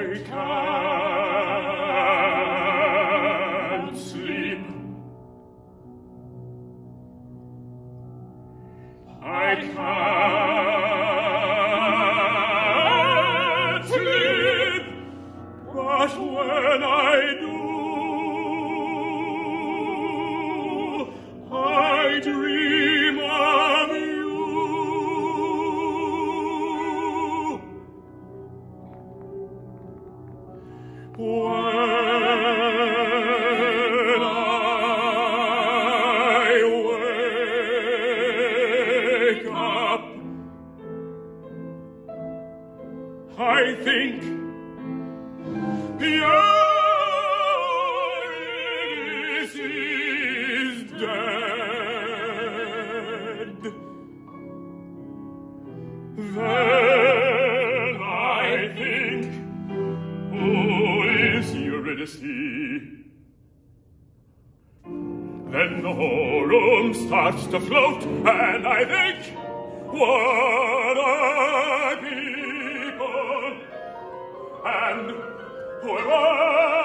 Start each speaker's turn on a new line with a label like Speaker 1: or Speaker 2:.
Speaker 1: can't sleep. I can't sleep, but when I do, I dream of you. When I wake up, I think Eurydice is dead. Then I think, who is Eurydice? Then the whole room starts to float, and I think, what a people, and who am I?